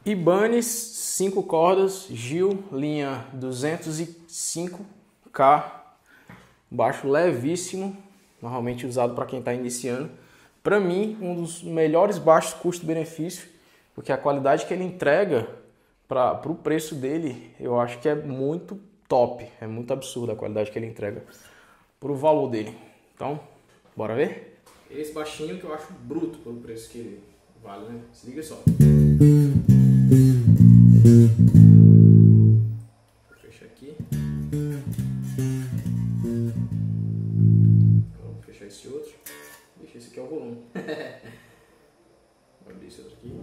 Ibanez 5 cordas, Gil, linha 205K, baixo levíssimo, normalmente usado para quem está iniciando. Para mim, um dos melhores baixos custo-benefício, porque a qualidade que ele entrega para o preço dele, eu acho que é muito top, é muito absurda a qualidade que ele entrega para o valor dele. Então, bora ver? Esse baixinho que eu acho bruto pelo preço que ele vale, né? Se liga só. Vou fechar aqui. Vou fechar esse outro. Deixa esse aqui é o volume. Vou abrir esse outro aqui.